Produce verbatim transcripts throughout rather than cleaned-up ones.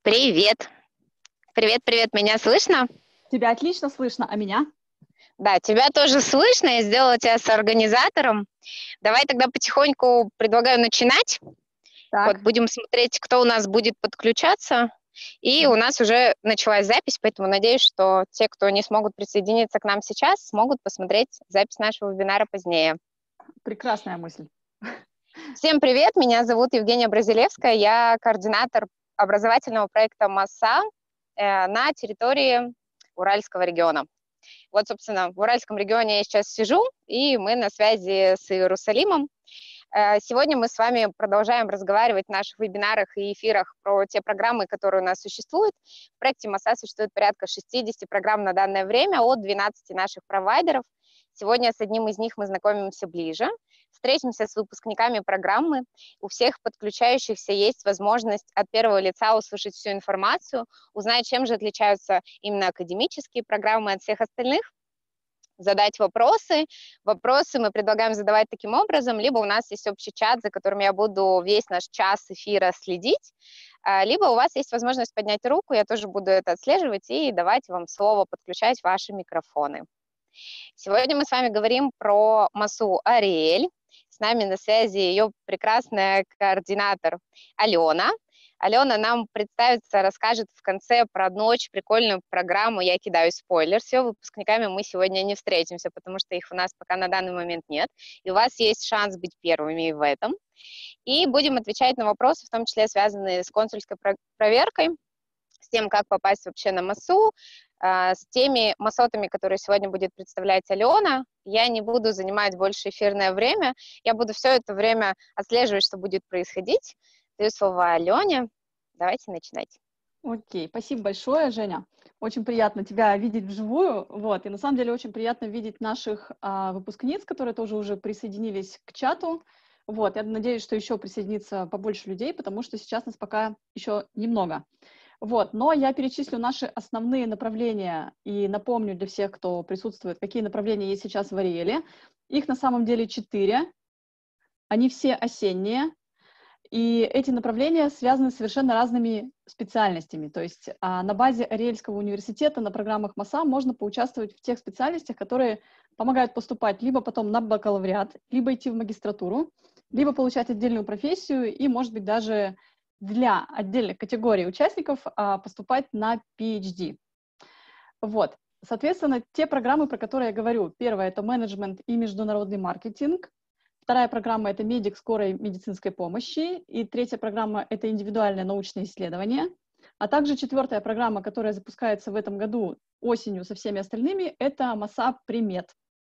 Привет. Привет, привет. Меня слышно? Тебя отлично слышно, а меня? Да, тебя тоже слышно. Я сделала тебя соорганизатором. Давай тогда потихоньку предлагаю начинать. Вот Так. будем смотреть, кто у нас будет подключаться. И у нас уже началась запись, поэтому надеюсь, что те, кто не смогут присоединиться к нам сейчас, смогут посмотреть запись нашего вебинара позднее. Прекрасная мысль. Всем привет, меня зовут Евгения Бразилевская, я координатор образовательного проекта МАСА э, на территории Уральского региона. Вот, собственно, в Уральском регионе я сейчас сижу, и мы на связи с Иерусалимом. Сегодня мы с вами продолжаем разговаривать в наших вебинарах и эфирах про те программы, которые у нас существуют. В проекте МАСА существует порядка шестьдесят программ на данное время от двенадцати наших провайдеров. Сегодня с одним из них мы знакомимся ближе, встретимся с выпускниками программы. У всех подключающихся есть возможность от первого лица услышать всю информацию, узнать, чем же отличаются именно академические программы от всех остальных, задать вопросы. Вопросы мы предлагаем задавать таким образом, либо у нас есть общий чат, за которым я буду весь наш час эфира следить, либо у вас есть возможность поднять руку, я тоже буду это отслеживать и давать вам слово, подключать ваши микрофоны. Сегодня мы с вами говорим про МАСУ Ариэль. С нами на связи ее прекрасная координатор Алена. Алена нам представится, расскажет в конце про одну очень прикольную программу. Я кидаю спойлер. С ее выпускниками мы сегодня не встретимся, потому что их у нас пока на данный момент нет. И у вас есть шанс быть первыми в этом. И будем отвечать на вопросы, в том числе связанные с консульской проверкой, с тем, как попасть вообще на МАСУ, с теми масотами, которые сегодня будет представлять Алена. Я не буду занимать больше эфирное время. Я буду все это время отслеживать, что будет происходить. Даю слово Алене. Давайте начинать. Окей, спасибо большое, Женя. Очень приятно тебя видеть вживую. Вот. И на самом деле очень приятно видеть наших а, выпускниц, которые тоже уже присоединились к чату. Вот. Я надеюсь, что еще присоединится побольше людей, потому что сейчас нас пока еще немного. Вот, но я перечислю наши основные направления и напомню для всех, кто присутствует, какие направления есть сейчас в Ариэле. Их на самом деле четыре, они все осенние, и эти направления связаны с совершенно разными специальностями. То есть а, на базе Ариэльского университета на программах МАСА можно поучаствовать в тех специальностях, которые помогают поступать либо потом на бакалавриат, либо идти в магистратуру, либо получать отдельную профессию и, может быть, даже для отдельных категорий участников а, поступать на пи эйч ди. Вот. Соответственно, те программы, про которые я говорю, первая — это менеджмент и международный маркетинг, вторая программа — это медик скорой медицинской помощи, и третья программа — это индивидуальное научное исследование, а также четвертая программа, которая запускается в этом году осенью со всеми остальными, это МАСА Примед.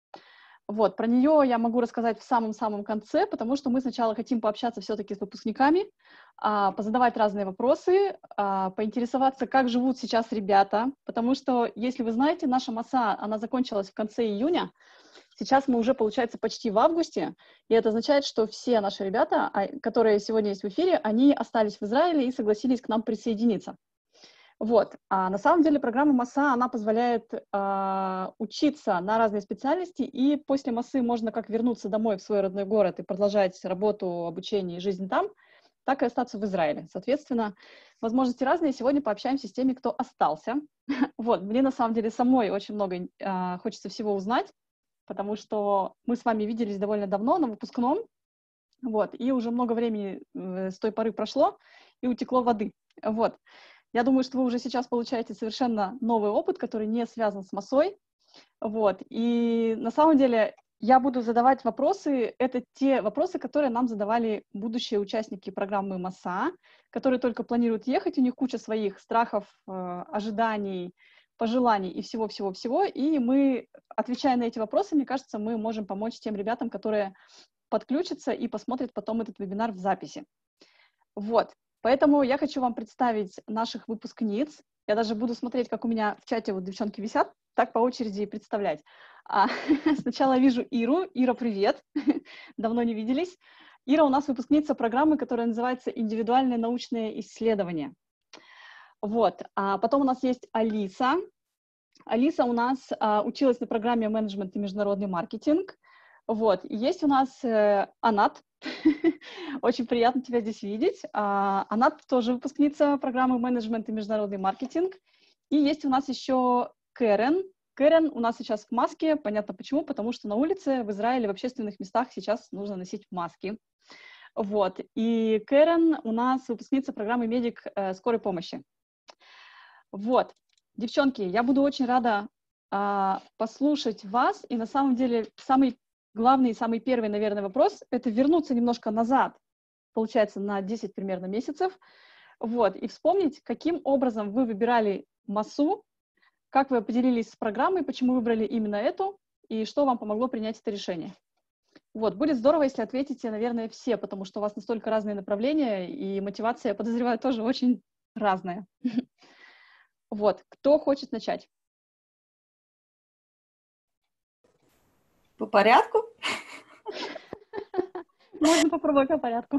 Вот, про нее я могу рассказать в самом-самом конце, потому что мы сначала хотим пообщаться все-таки с выпускниками, а, позадавать разные вопросы, а, поинтересоваться, как живут сейчас ребята, потому что, если вы знаете, наша МАСА, она закончилась в конце июня, сейчас мы уже, получается, почти в августе, и это означает, что все наши ребята, которые сегодня есть в эфире, они остались в Израиле и согласились к нам присоединиться. Вот. А на самом деле программа МАСА, она позволяет э, учиться на разные специальности, и после МАСы можно как вернуться домой в свой родной город и продолжать работу, обучение и жизнь там, так и остаться в Израиле. Соответственно, возможности разные. Сегодня пообщаемся с теми, кто остался. Вот. Мне на самом деле самой очень много э, хочется всего узнать, потому что мы с вами виделись довольно давно на выпускном, вот, и уже много времени э, с той поры прошло, и утекло воды. Вот. Я думаю, что вы уже сейчас получаете совершенно новый опыт, который не связан с МАСой. Вот. И на самом деле я буду задавать вопросы. Это те вопросы, которые нам задавали будущие участники программы МАСа, которые только планируют ехать. У них куча своих страхов, ожиданий, пожеланий и всего-всего-всего. И мы, отвечая на эти вопросы, мне кажется, мы можем помочь тем ребятам, которые подключатся и посмотрят потом этот вебинар в записи. Вот. Поэтому я хочу вам представить наших выпускниц. Я даже буду смотреть, как у меня в чате вот девчонки висят, так по очереди и представлять. А, сначала вижу Иру. Ира, привет. Давно не виделись. Ира у нас выпускница программы, которая называется «Индивидуальное научное исследование». Вот. А потом у нас есть Алиса. Алиса у нас а, училась на программе «Менеджмент и международный маркетинг». Вот. И есть у нас э, Анат. Очень приятно тебя здесь видеть. А, Она тоже выпускница программы «Менеджмент и международный маркетинг». И есть у нас еще Кэрен. Кэрен у нас сейчас в маске. Понятно почему, потому что на улице в Израиле в общественных местах сейчас нужно носить маски. Вот. И Кэрен у нас выпускница программы «Медик э, скорой помощи». Вот. Девчонки, я буду очень рада а, послушать вас. И на самом деле самый главный и самый первый, наверное, вопрос — это вернуться немножко назад, получается, на десять примерно месяцев, вот, и вспомнить, каким образом вы выбирали массу, как вы поделились с программой, почему выбрали именно эту, и что вам помогло принять это решение. Вот, будет здорово, если ответите, наверное, все, потому что у вас настолько разные направления, и мотивация, я подозреваю, тоже очень разная. Вот, кто хочет начать? По порядку? Можно попробовать по порядку.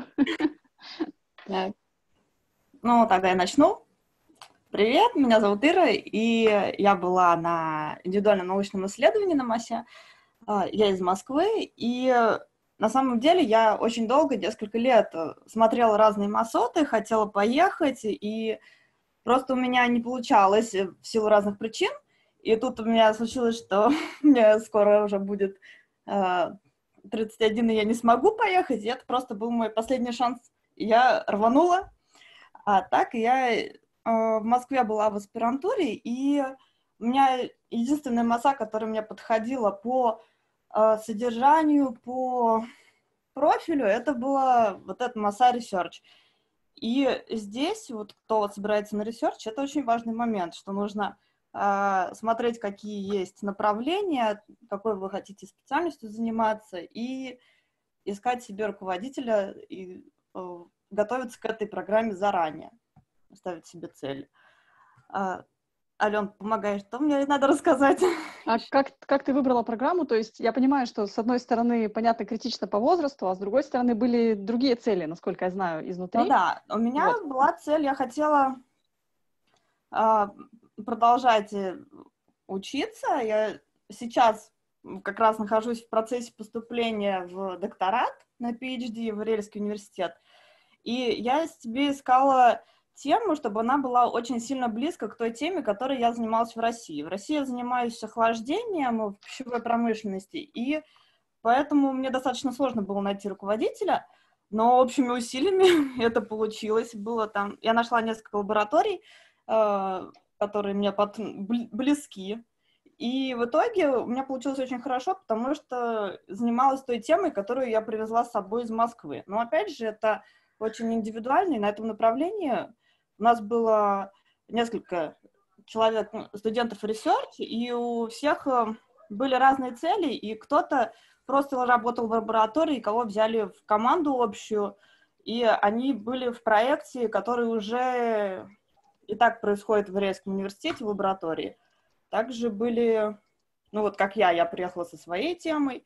Так. Ну, тогда я начну. Привет, меня зовут Ира, и я была на индивидуальном научном исследовании на МАСе. Я из Москвы, и на самом деле я очень долго, несколько лет, смотрела разные массоты, хотела поехать, и просто у меня не получалось в силу разных причин. И тут у меня случилось, что мне скоро уже будет э, тридцать один, и я не смогу поехать. И это просто был мой последний шанс. И я рванула. А так я э, в Москве была в аспирантуре, и у меня единственная масса, которая мне подходила по э, содержанию, по профилю, это была вот эта масса Research. И здесь, вот кто вот собирается на Research, это очень важный момент, что нужно смотреть, какие есть направления, какой вы хотите специальностью заниматься, и искать себе руководителя и э, готовиться к этой программе заранее, ставить себе цели. А, Ален, помогаешь, что мне надо рассказать? А как, как ты выбрала программу? То есть я понимаю, что с одной стороны, понятно, критично по возрасту, а с другой стороны были другие цели, насколько я знаю, изнутри. Ну да, у меня вот. была цель, я хотела э, продолжать учиться. Я сейчас как раз нахожусь в процессе поступления в докторат на пи эйч ди в Арельский университет. И я себе искала тему, чтобы она была очень сильно близко к той теме, которой я занималась в России. В России я занимаюсь охлаждением в пищевой промышленности, и поэтому мне достаточно сложно было найти руководителя, но общими усилиями это получилось. Было там... Я нашла несколько лабораторий, которые мне под... близки. И в итоге у меня получилось очень хорошо, потому что занималась той темой, которую я привезла с собой из Москвы. Но опять же, это очень индивидуально, и на этом направлении у нас было несколько человек, студентов research, и у всех были разные цели, и кто-то просто работал в лаборатории, кого взяли в команду общую, и они были в проекте, который уже и так происходит в Арельском университете в лаборатории. Также были, ну вот как я, я приехала со своей темой,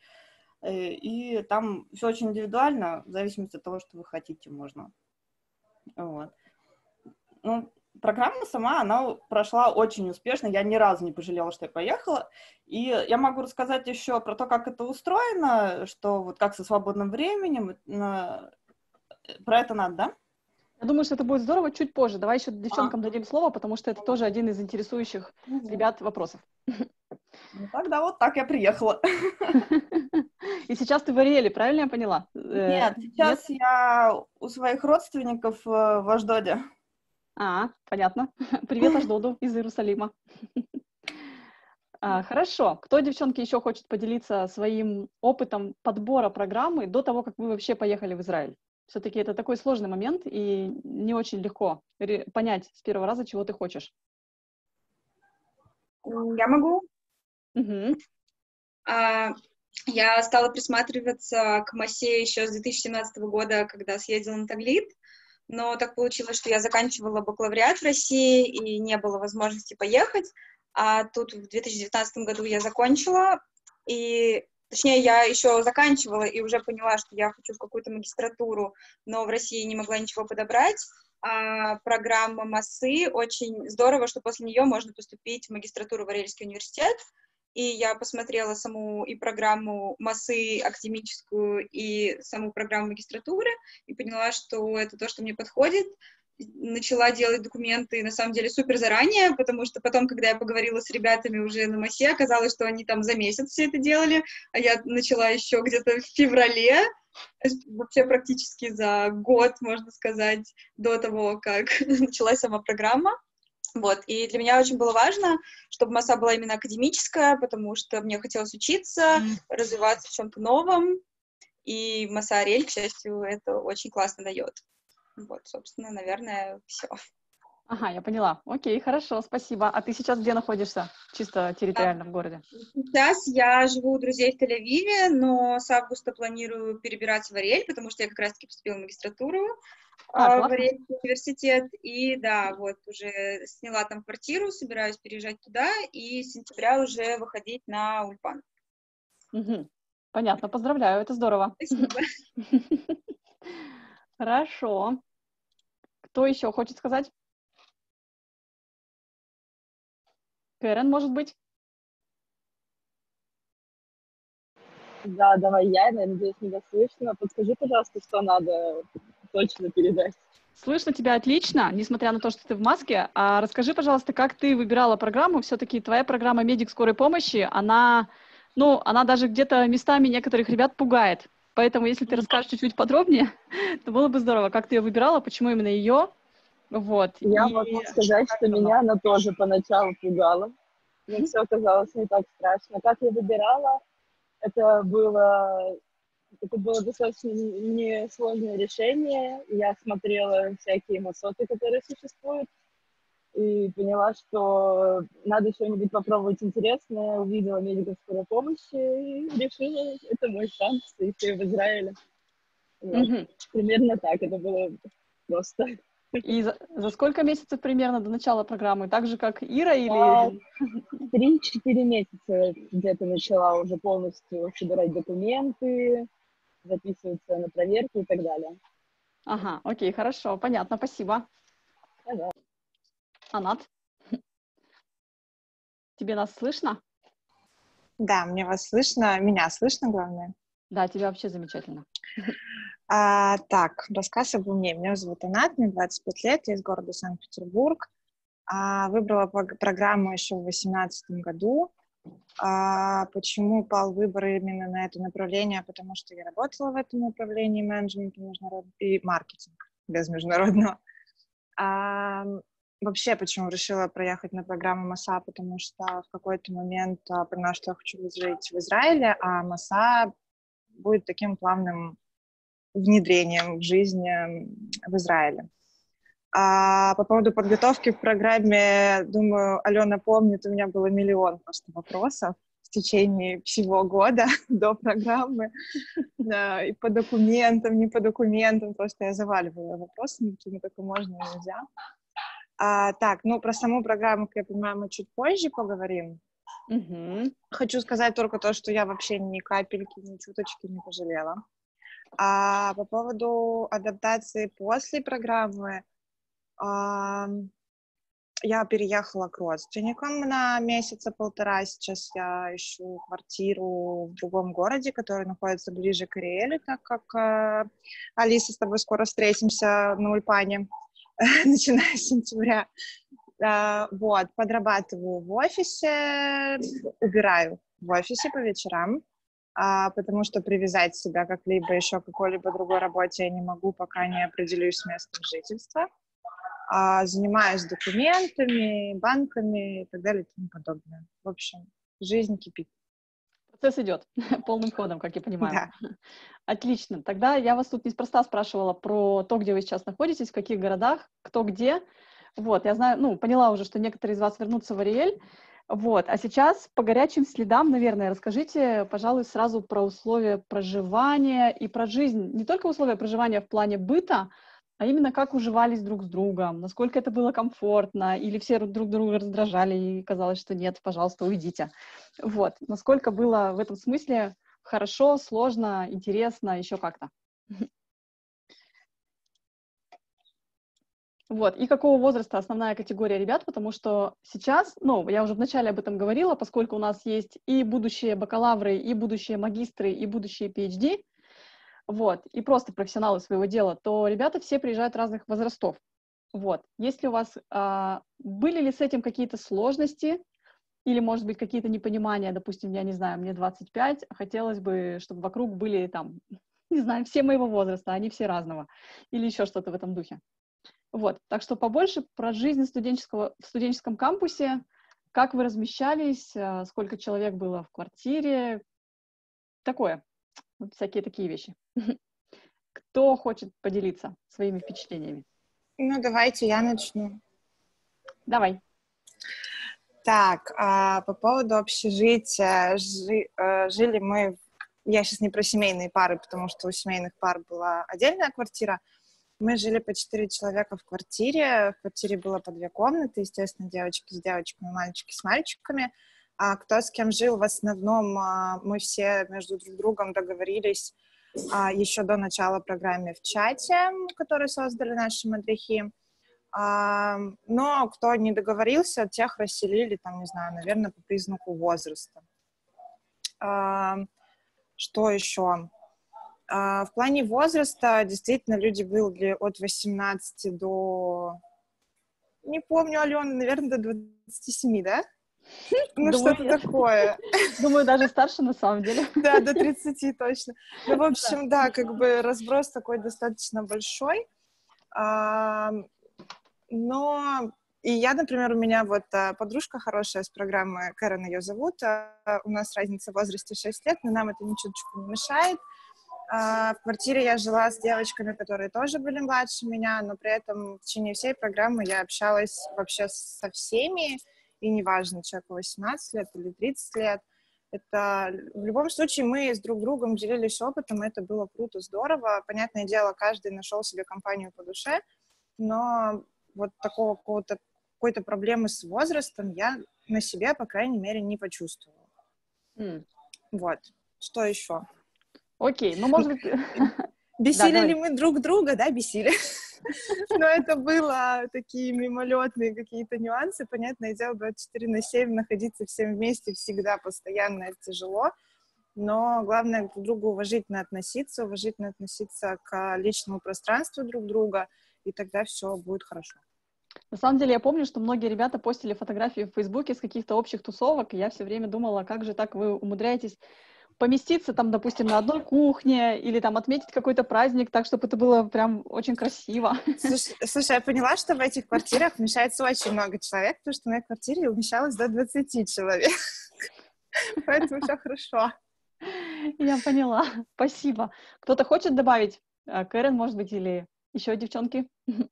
и там все очень индивидуально, в зависимости от того, что вы хотите, можно. Вот. Ну, программа сама, она прошла очень успешно, я ни разу не пожалела, что я поехала. И я могу рассказать еще про то, как это устроено, что вот как со свободным временем, про это надо, да? Я думаю, что это будет здорово чуть позже. Давай еще девчонкам а. дадим слово, потому что это тоже один из интересующих ребят вопросов. Ну, тогда вот так я приехала. И сейчас ты в Ариэле, правильно я поняла? Нет, сейчас Нет? я у своих родственников в Ашдоде. А, понятно. Привет Ашдоду из Иерусалима. А, хорошо. Кто, девчонки, еще хочет поделиться своим опытом подбора программы до того, как вы вообще поехали в Израиль? Все-таки это такой сложный момент, и не очень легко понять с первого раза, чего ты хочешь. Я могу. Угу. А, я стала присматриваться к массе еще с две тысячи семнадцатого года, когда съездила на Таглит, но так получилось, что я заканчивала бакалавриат в России, и не было возможности поехать, а тут в две тысячи девятнадцатом году я закончила, и... Точнее, я еще заканчивала и уже поняла, что я хочу в какую-то магистратуру, но в России не могла ничего подобрать. А программа МАСы очень здорово, что после нее можно поступить в магистратуру в Арельский университет. и я посмотрела саму и программу МАСы академическую, и саму программу магистратуры, и поняла, что это то, что мне подходит. Начала делать документы, на самом деле, супер заранее, потому что потом, когда я поговорила с ребятами уже на МАСе, оказалось, что они там за месяц все это делали, а я начала еще где-то в феврале, вообще практически за год, можно сказать, до того, как началась сама программа. Вот, и для меня очень было важно, чтобы МАСа была именно академическая, потому что мне хотелось учиться, развиваться в чем-то новом, и МАСа Орель, к счастью, это очень классно дает. Вот, собственно, наверное, все. Ага, я поняла. Окей, хорошо, спасибо. А ты сейчас где находишься? Чисто территориально в городе? Сейчас я живу у друзей в Тель-Авиве, но с августа планирую перебираться в Орель, потому что я как раз-таки поступила в магистратуру А, в классно. Орельский университет. И да, вот уже сняла там квартиру, собираюсь переезжать туда, и с сентября уже выходить на Ульпан. Угу. Понятно, поздравляю, это здорово. Спасибо. Хорошо. Кто еще хочет сказать? Кэрен, может быть? Да, давай я, я надеюсь, меня слышно. Подскажи, пожалуйста, что надо точно передать. Слышно тебя отлично, несмотря на то, что ты в маске. А расскажи, пожалуйста, как ты выбирала программу? Все-таки твоя программа «Медик скорой помощи», она, ну, она даже где-то местами некоторых ребят пугает. Поэтому, если ты расскажешь чуть-чуть подробнее, то было бы здорово. Как ты ее выбирала, почему именно ее? Вот. Я И могу сказать, как что давно? меня она тоже поначалу пугала. Но все оказалось не так страшно. Как я выбирала, это было, это было достаточно несложное решение. Я смотрела всякие массоты, которые существуют, и поняла, что надо что-нибудь попробовать интересное. Увидела медиков скорой помощи и решила, это мой шанс, и все в Израиле. Вот. Мгм. Примерно так, это было просто. И за, за сколько месяцев примерно до начала программы? Так же, как Ира, Я или... три-четыре месяца где-то начала уже полностью собирать документы, записываться на проверки и так далее. Ага, окей, хорошо, понятно, спасибо. Да-да. Анат, тебе нас слышно? Да, мне вас слышно, меня слышно, главное. Да, тебя вообще замечательно. А, так, рассказ обо мне. Меня зовут Анат, мне двадцать пять лет, я из города Санкт-Петербург. А, выбрала по- программу еще в две тысячи восемнадцатом году. А, почему пал выбор именно на это направление? Потому что я работала в этом направлении менеджмента международного и маркетинг без международного. А, вообще, почему решила проехать на программу МАСа? Потому что в какой-то момент а, поняла, что я хочу жить в Израиле, а МАСа будет таким плавным внедрением в жизнь в Израиле. А по поводу подготовки к программе, думаю, Алена помнит, у меня было миллион просто вопросов в течение всего года до программы. Да, и по документам, не по документам, просто я заваливала вопросами, какими только можно и нельзя. А, так, ну, про саму программу, как я понимаю, мы чуть позже поговорим. Угу. Хочу сказать только то, что я вообще ни капельки, ни чуточки не пожалела. А по поводу адаптации после программы, а, я переехала к родственникам на месяца полтора. Сейчас я ищу квартиру в другом городе, который находится ближе к Ариэлю, так как а, Алиса, с тобой скоро встретимся на Ульпане, начиная с сентября. А, вот, подрабатываю в офисе, убираю в офисе по вечерам. А, потому что привязать себя как-либо еще к какой-либо другой работе я не могу, пока не определюсь с местом жительства. А, занимаюсь документами, банками и так далее и тому подобное. В общем, жизнь кипит. Процесс идет полным ходом, как я понимаю. Да. Отлично. Тогда я вас тут неспроста спрашивала про то, где вы сейчас находитесь, в каких городах, кто где. Вот, я знаю, ну, поняла уже, что некоторые из вас вернутся в Ариэль. Вот, а сейчас по горячим следам, наверное, расскажите, пожалуй, сразу про условия проживания и про жизнь. Не только условия проживания в плане быта, а именно как уживались друг с другом, насколько это было комфортно, или все друг друга раздражали и казалось, что нет, пожалуйста, уйдите. Вот, насколько было в этом смысле хорошо, сложно, интересно, еще как-то. Вот, и какого возраста основная категория ребят, потому что сейчас, ну, я уже вначале об этом говорила, поскольку у нас есть и будущие бакалавры, и будущие магистры, и будущие пи эйч ди, вот, и просто профессионалы своего дела, то ребята все приезжают разных возрастов. Вот, если у вас, а, были ли с этим какие-то сложности, или, может быть, какие-то непонимания, допустим, я не знаю, мне двадцать пять, хотелось бы, чтобы вокруг были там, не знаю, все моего возраста, а они все разного, или еще что-то в этом духе. Вот, так что побольше про жизнь студенческого, в студенческом кампусе, как вы размещались, сколько человек было в квартире, такое, вот всякие такие вещи. Кто хочет поделиться своими впечатлениями? Ну, давайте я начну. Давай. Так, а, по поводу общежития. Жи, а, жили мы, я сейчас не про семейные пары, потому что у семейных пар была отдельная квартира. Мы жили по четыре человека в квартире. В квартире было по две комнаты, естественно, девочки с девочками, мальчики с мальчиками. А кто с кем жил, в основном мы все между друг другом договорились еще до начала программы в чате, который создали наши мадрихи. Но кто не договорился, тех расселили, там, не знаю, наверное, по признаку возраста. Что еще? В плане возраста действительно люди были от восемнадцати до, не помню, Алена, наверное, до двадцати семи, да? Ну, что-то такое. Думаю, даже старше на самом деле. Да, до тридцати точно. Ну, в общем, да, как бы разброс такой достаточно большой. Но и я, например, у меня вот подружка хорошая с программы, Кэрен ее зовут, у нас разница в возрасте шесть лет, но нам это ни чуточку не мешает. В квартире я жила с девочками, которые тоже были младше меня, но при этом в течение всей программы я общалась вообще со всеми, и неважно, человеку восемнадцать лет или тридцать лет. Это в любом случае мы с друг другом делились опытом, и это было круто, здорово. Понятное дело, каждый нашел себе компанию по душе, но вот такого какого-то, какой-то проблемы с возрастом я на себе, по крайней мере, не почувствовала. Mm. Вот. Что еще? Окей, ну, может быть... Бесили да, ли мы друг друга? Да, бесили. Но это было такие мимолетные какие-то нюансы. Понятное дело, двадцать четыре на семь находиться всем вместе всегда, постоянно это тяжело. Но главное друг к другу уважительно относиться, уважительно относиться к личному пространству друг друга, и тогда все будет хорошо. На самом деле, я помню, что многие ребята постили фотографии в Фейсбуке с каких-то общих тусовок, и я все время думала, как же так вы умудряетесь поместиться там, допустим, на одной кухне или там отметить какой-то праздник так, чтобы это было прям очень красиво. Слушай, слушай, я поняла, что в этих квартирах вмещается очень много человек, потому что в моей квартире умещалось до двадцати человек. Поэтому все хорошо. Я поняла. Спасибо. Кто-то хочет добавить? Кэрен, может быть, или еще девчонки?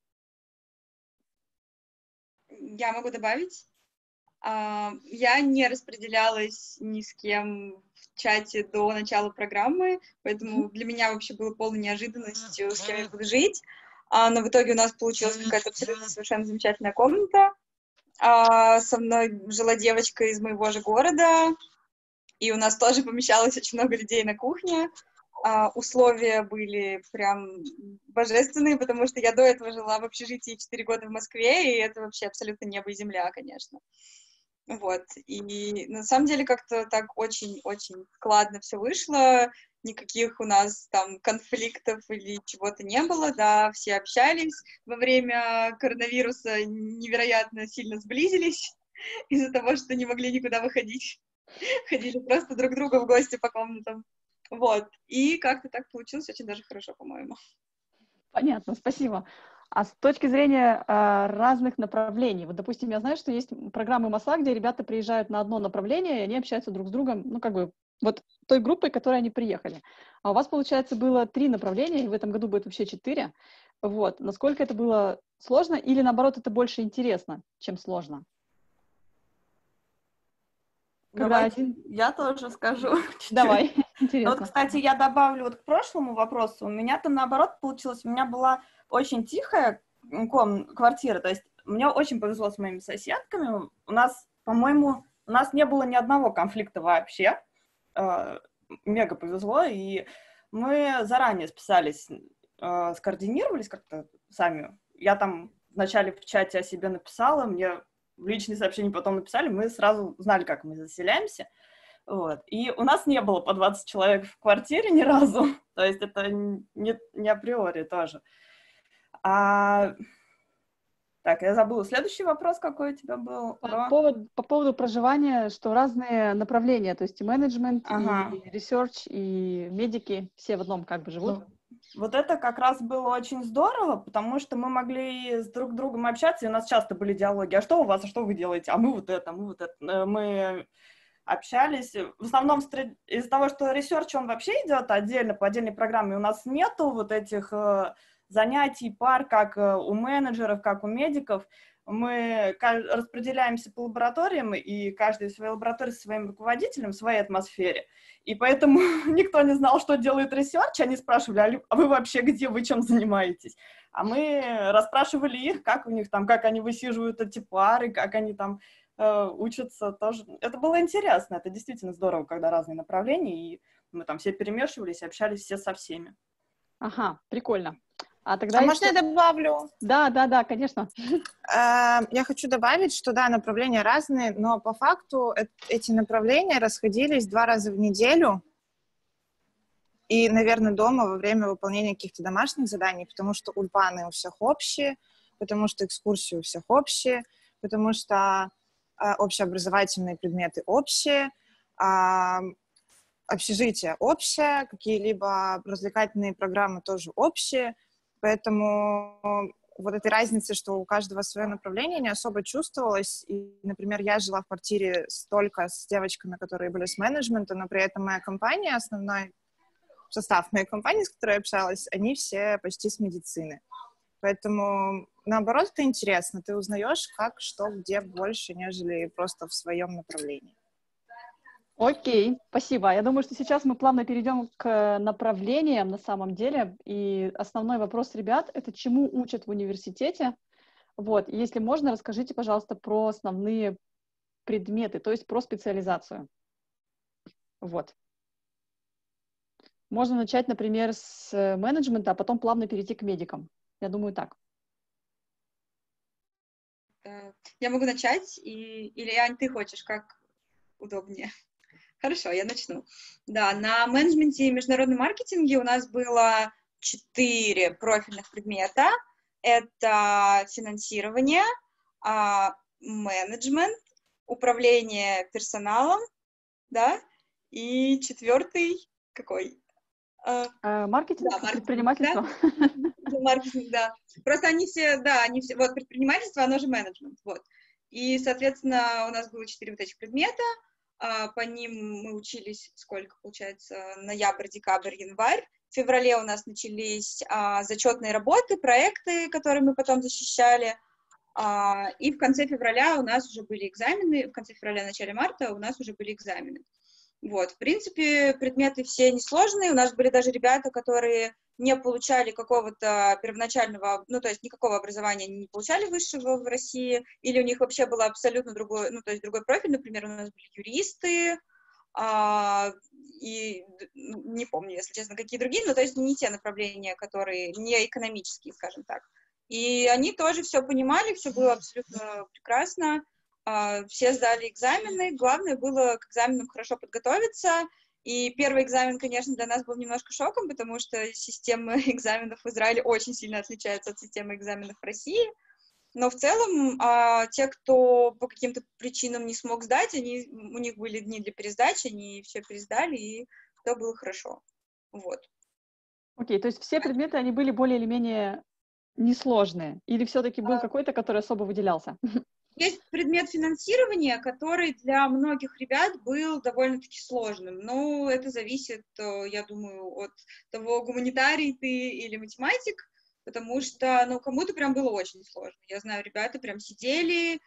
Я могу добавить. Я не распределялась ни с кем в чате до начала программы, поэтому для меня вообще было полной неожиданностью, с кем я буду жить. Но в итоге у нас получилась какая-то абсолютно совершенно замечательная комната. Со мной жила девочка из моего же города, и у нас тоже помещалось очень много людей на кухне. Условия были прям божественные, потому что я до этого жила в общежитии четыре года в Москве, и это вообще абсолютно небо и земля, конечно. Вот, и на самом деле как-то так очень-очень складно все вышло, никаких у нас там конфликтов или чего-то не было, да, все общались во время коронавируса, невероятно сильно сблизились из-за того, что не могли никуда выходить, ходили просто друг к другу в гости по комнатам, вот, и как-то так получилось очень даже хорошо, по-моему. Понятно, спасибо. А с точки зрения э, разных направлений, вот, допустим, я знаю, что есть программы МАСА, где ребята приезжают на одно направление, и они общаются друг с другом, ну, как бы, вот той группой, к которой они приехали. А у вас, получается, было три направления, и в этом году будет вообще четыре. Вот. Насколько это было сложно, или, наоборот, это больше интересно, чем сложно? Давайте один... я тоже скажу. Давай, интересно. Вот, кстати, я добавлю вот к прошлому вопросу. У меня-то, наоборот, получилось, у меня была очень тихая ком- квартира, то есть мне очень повезло с моими соседками. У нас, по-моему, у нас не было ни одного конфликта вообще. Э, мега повезло, и мы заранее списались, э, скоординировались как-то сами. Я там вначале в чате о себе написала, мне в личные сообщения потом написали, мы сразу знали, как мы заселяемся. Вот. И у нас не было по двадцать человек в квартире ни разу, то есть это не, не априори тоже. А... Так, я забыла. Следующий вопрос какой у тебя был? По, Про... поводу, по поводу проживания, что разные направления, то есть и менеджмент, ага. и ресерч, и медики, все в одном как бы живут. Ну, вот это как раз было очень здорово, потому что мы могли с друг другом общаться, и у нас часто были диалоги. А что у вас, а что вы делаете? А мы вот это, мы вот это. Мы общались. В основном из-за того, что ресерч, он вообще идет отдельно, по отдельной программе, у нас нету вот этих занятий, пар, как у менеджеров, как у медиков. Мы распределяемся по лабораториям, и каждый в своей лаборатории со своим руководителем, в своей атмосфере. И поэтому никто не знал, что делает ресерч. Они спрашивали, а вы вообще где, вы чем занимаетесь? А мы расспрашивали их, как у них там, как они высиживают эти пары, как они там э, учатся тоже. Это было интересно, это действительно здорово, когда разные направления, и мы там все перемешивались, общались все со всеми. Ага, прикольно. А, тогда а еще... можно я добавлю? Да, да, да, конечно. Я хочу добавить, что да, направления разные, но по факту эти направления расходились два раза в неделю и, наверное, дома во время выполнения каких-то домашних заданий, потому что ульпаны у всех общие, потому что экскурсии у всех общие, потому что общеобразовательные предметы общие, общежитие общее, какие-либо развлекательные программы тоже общие. Поэтому вот этой разницы, что у каждого свое направление, не особо чувствовалось. И, например, я жила в квартире столько с девочками, которые были с менеджмента, но при этом моя компания, основной состав моей компании, с которой я общалась, они все почти с медицины. Поэтому, наоборот, это интересно. Ты узнаешь, как, что, где больше, нежели просто в своем направлении. Окей, спасибо. Я думаю, что сейчас мы плавно перейдем к направлениям на самом деле. И основной вопрос, ребят, это чему учат в университете. Вот, и если можно, расскажите, пожалуйста, про основные предметы, то есть про специализацию. Вот. Можно начать, например, с менеджмента, а потом плавно перейти к медикам. Я думаю, так. Я могу начать, и... или, Ань, ты хочешь, как удобнее? Хорошо, я начну. Да, на менеджменте и международном маркетинге у нас было четыре профильных предмета. Это финансирование, менеджмент, управление персоналом, да, и четвертый какой? Маркетинг, да, маркетинг, предпринимательство. Да? Маркетинг, да. Просто они все, да, они все, вот предпринимательство, оно же менеджмент, вот. И, соответственно, у нас было четыре вот этих предмета. По ним мы учились, сколько, получается, ноябрь, декабрь, январь. В феврале у нас начались а, зачетные работы, проекты, которые мы потом защищали. А, и в конце февраля у нас уже были экзамены, в конце февраля, начале марта у нас уже были экзамены. Вот, в принципе, предметы все несложные. У нас были даже ребята, которые не получали какого-то первоначального, ну, то есть никакого образования не получали высшего в России, или у них вообще было абсолютно другой, ну, то есть другой профиль. Например, у нас были юристы, а, и не помню, если честно, какие другие, но то есть не те направления, которые не экономические, скажем так. И они тоже все понимали, все было абсолютно прекрасно. Все сдали экзамены, главное было к экзаменам хорошо подготовиться, и первый экзамен, конечно, для нас был немножко шоком, потому что система экзаменов в Израиле очень сильно отличается от системы экзаменов в России, но в целом те, кто по каким-то причинам не смог сдать, они, у них были дни для пересдачи, они все пересдали, и все было хорошо, вот. Окей, то есть все предметы, они были более или менее несложные, или все-таки был какой-то, который особо выделялся? Есть предмет финансирования, который для многих ребят был довольно-таки сложным. Но это зависит, я думаю, от того, гуманитарий ты или математик, потому что, ну, кому-то прям было очень сложно. Я знаю, ребята прям сидели,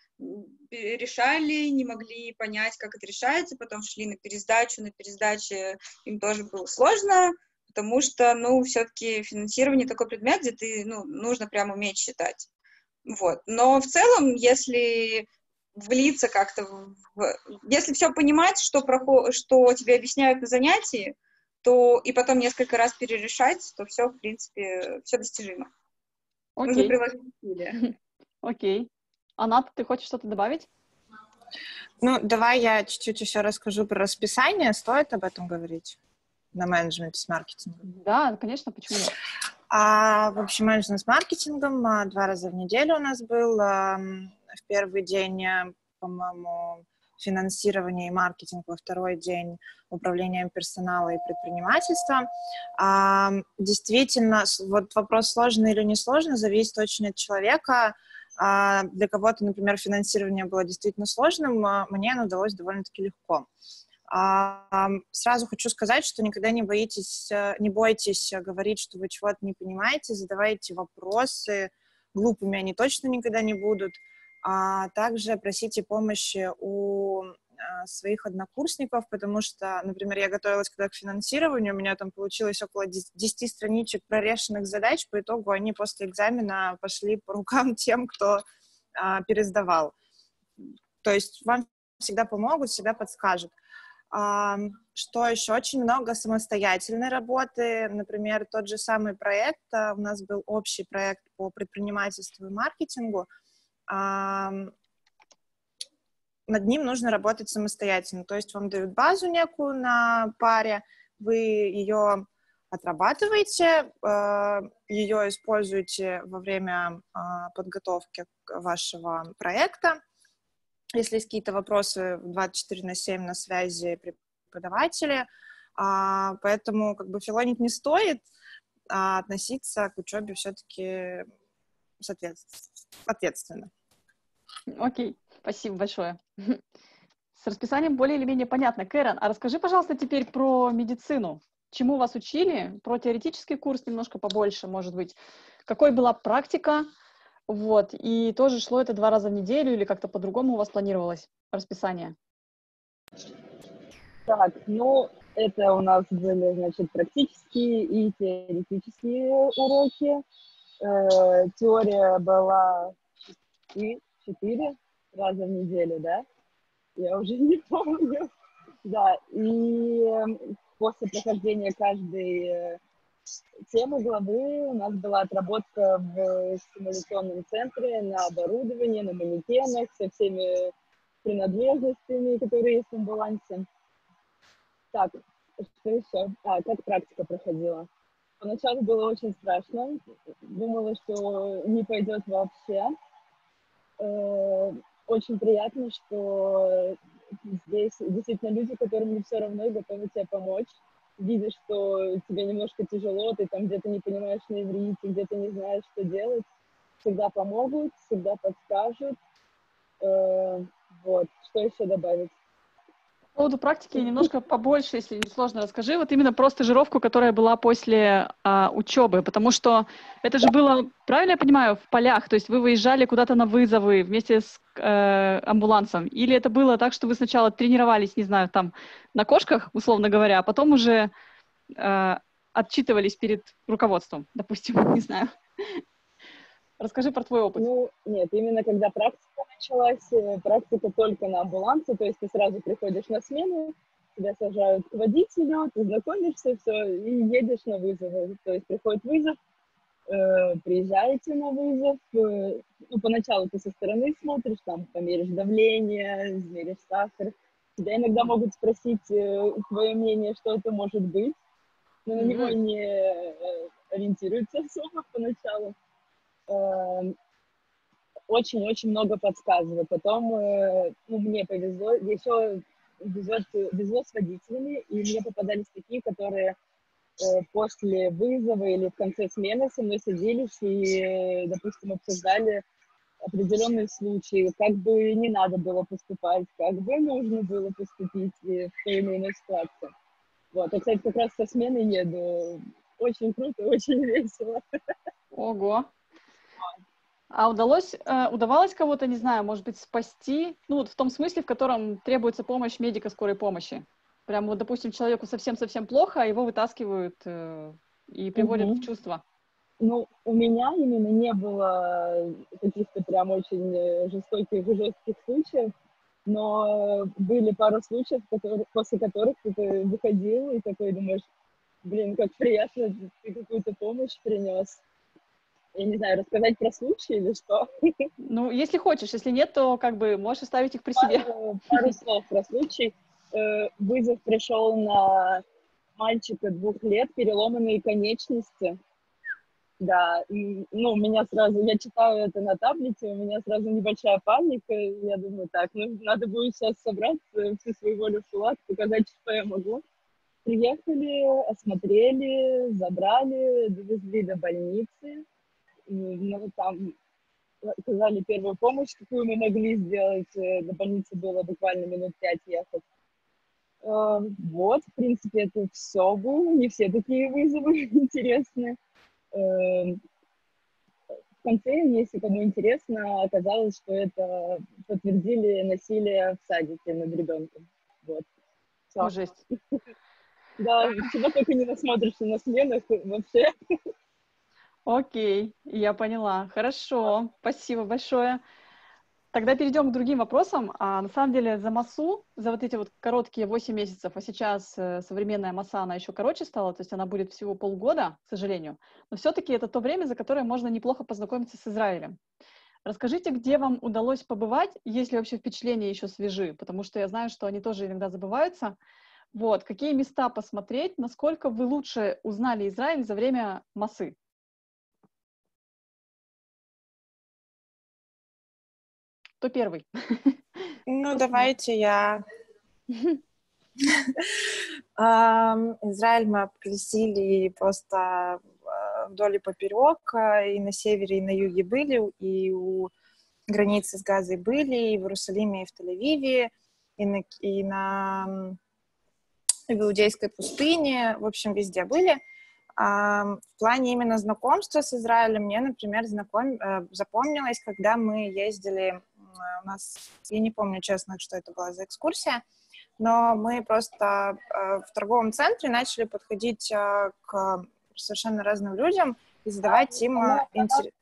решали, не могли понять, как это решается, потом шли на пересдачу, на пересдаче им тоже было сложно, потому что, ну, все-таки финансирование такой предмет, где ты, ну, нужно прям уметь считать. Вот. Но в целом, если влиться как-то, в... если все понимать, что, проход... что тебе объясняют на занятии, то и потом несколько раз перерешать, то все, в принципе, все достижимо. Окей. Нужно приложить усилия. Окей. Анат, ты хочешь что-то добавить? Ну, давай я чуть-чуть еще расскажу про расписание. Стоит об этом говорить на менеджменте с маркетингом? Да, конечно, почему нет? А, в общем, менеджмент с маркетингом а, два раза в неделю у нас был. А, в первый день, по-моему, финансирование и маркетинг, во второй день управлением персонала и предпринимательством. А, действительно, вот вопрос сложный или несложный зависит очень от человека. А, для кого-то, например, финансирование было действительно сложным, а мне оно удалось довольно-таки легко. А, сразу хочу сказать, что никогда не боитесь, не бойтесь говорить, что вы чего-то не понимаете, задавайте вопросы, глупыми они точно никогда не будут. А также просите помощи у а, своих однокурсников, потому что, например, я готовилась когда к финансированию, у меня там получилось около десяти страничек прорешенных задач, по итогу они после экзамена пошли по рукам тем, кто а, пересдавал. То есть вам всегда помогут, всегда подскажут. А, что еще? Очень много самостоятельной работы. Например, тот же самый проект, а, у нас был общий проект по предпринимательству и маркетингу. А, над ним нужно работать самостоятельно. То есть вам дают базу некую на паре, вы ее отрабатываете, ее используете во время подготовки вашего проекта. Если есть какие-то вопросы, двадцать четыре на семь на связи преподаватели. Поэтому как бы филонить не стоит, а относиться к учебе все-таки ответственно. Окей, спасибо большое. С расписанием более или менее понятно. Кэрон, а расскажи, пожалуйста, теперь про медицину. Чему вас учили? Про теоретический курс немножко побольше, может быть. Какой была практика? Вот. И тоже шло это два раза в неделю или как-то по-другому у вас планировалось расписание? Так, ну, это у нас были, значит, практические и теоретические уроки. Э, теория была четыре раза в неделю, да? Я уже не помню. Да, и после прохождения каждой темы главы у нас была отработка в симуляционном центре на оборудовании, на манекенах, со всеми принадлежностями, которые есть в амбулансе. Так, что еще? А, как практика проходила? Поначалу было очень страшно. Думала, что не пойдет вообще. Очень приятно, что здесь действительно люди, которым не все равно, и готовы тебе помочь. Видишь, что тебе немножко тяжело, ты там где-то не понимаешь на иврите, где-то не знаешь, что делать. Всегда помогут, всегда подскажут. Вот, что еще добавить? По поводу практики немножко побольше, если не сложно, расскажи. Вот именно про стажировку, которая была после а, учебы, потому что это же было, правильно я понимаю, в полях, то есть вы выезжали куда-то на вызовы вместе с э, амбулансом, или это было так, что вы сначала тренировались, не знаю, там на кошках, условно говоря, а потом уже э, отчитывались перед руководством, допустим, не знаю. Расскажи про твой опыт. Ну, нет, именно когда практика началась, практика только на амбулансе, то есть ты сразу приходишь на смену, тебя сажают к водителю, ты знакомишься, все, и едешь на вызов. То есть приходит вызов, э, приезжаете на вызов, э, ну, поначалу ты со стороны смотришь, там, померишь давление, измеришь сахар, тебя иногда могут спросить э, твое мнение, что это может быть, но на mm-hmm. него не э, ориентируются особо поначалу. Очень-очень много подсказывает. Потом, ну, мне повезло, еще везет, везло с водителями, и мне попадались такие, которые после вызова или в конце смены со мной садились и, допустим, обсуждали определенные случаи, как бы не надо было поступать, как бы нужно было поступить в той или иной ситуации. Вот. Я, кстати, как раз со смены еду. Очень круто, очень весело. Ого! А удалось, э, удавалось кого-то, не знаю, может быть, спасти, ну, вот в том смысле, в котором требуется помощь медика скорой помощи? Прям вот, допустим, человеку совсем-совсем плохо, а его вытаскивают э, и приводят угу. в чувство. Ну, у меня именно не было каких-то прям очень жестоких и жестких случаев, но были пару случаев, которые, после которых ты выходил и такой думаешь, блин, как приятно, ты какую-то помощь принес. я не знаю, рассказать про случай или что? Ну, если хочешь, если нет, то как бы можешь оставить их при себе. Пару, пару слов про случай. Э, Вызов пришел на мальчика двух лет, переломанные конечности. Да, и, ну, у меня сразу, я читаю это на таблете, у меня сразу небольшая паника, и я думаю, так, ну, надо будет сейчас собрать всю свою волю в кулак, показать, что я могу. Приехали, осмотрели, забрали, довезли до больницы, ну, там оказали первую помощь, какую мы могли сделать, до больницы было буквально минут пять ехать. Вот, в принципе, это все было, не все такие вызовы интересные. В конце, если кому интересно, оказалось, что это подтвердили насилие в садике над ребенком. Вот. О, жесть. Да, чего только не насмотришься на сменах вообще. Окей, я поняла. Хорошо, спасибо большое. Тогда перейдем к другим вопросам. А, на самом деле за массу, за вот эти вот короткие восемь месяцев, а сейчас э, современная масса, она еще короче стала, то есть она будет всего полгода, к сожалению, но все-таки это то время, за которое можно неплохо познакомиться с Израилем. Расскажите, где вам удалось побывать, если вообще впечатления еще свежи, потому что я знаю, что они тоже иногда забываются. Вот, какие места посмотреть, насколько вы лучше узнали Израиль за время массы? Кто первый? Ну, давайте я. Израиль мы объездили просто вдоль и поперек, и на севере, и на юге были, и у границы с Газой были, и в Иерусалиме, и в Тель-Авиве, и на, и на в Иудейской пустыне, в общем, везде были. В плане именно знакомства с Израилем мне, например, знаком... запомнилось, когда мы ездили, у нас, я не помню, честно, что это была за экскурсия, но мы просто в торговом центре начали подходить к совершенно разным людям и задавать им интерес.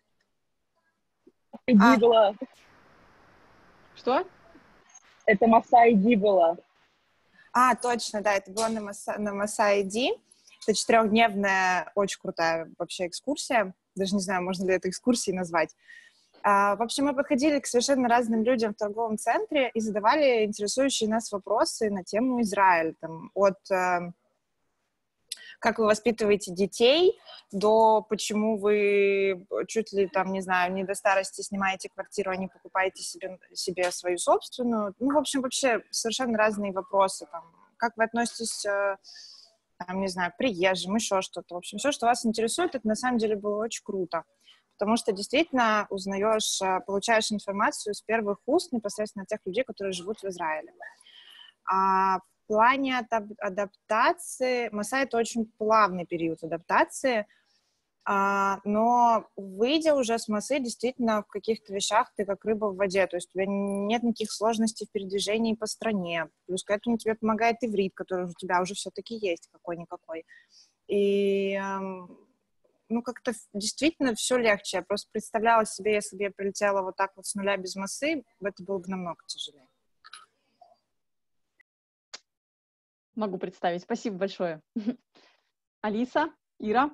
А. Была. Что? Это Масса-Иди была. А, точно, да, это было на Масса, на Масса-Иди. Это четырехдневная, очень крутая вообще экскурсия. Даже не знаю, можно ли это экскурсией назвать. А, в общем, мы подходили к совершенно разным людям в торговом центре и задавали интересующие нас вопросы на тему Израиля. Там, от э, как вы воспитываете детей, до почему вы чуть ли, там, не знаю, не до старости снимаете квартиру, а не покупаете себе, себе свою собственную. Ну, в общем, вообще совершенно разные вопросы. Там, как вы относитесь... Э, там, не знаю, приезжим, еще что-то. В общем, все, что вас интересует, это на самом деле было очень круто, потому что действительно узнаешь, получаешь информацию с первых уст непосредственно от тех людей, которые живут в Израиле. А в плане адаптации, Масса — это очень плавный период адаптации, А, но выйдя уже с Массы, действительно в каких-то вещах ты как рыба в воде, то есть у тебя нет никаких сложностей в передвижении по стране, плюс к этому тебе помогает иврит, который у тебя уже все-таки есть какой-никакой. И, эм, ну, как-то действительно все легче. Я просто представляла себе, если бы я прилетела вот так вот с нуля без Массы, это было бы намного тяжелее. Могу представить. Спасибо большое. Алиса, Ира?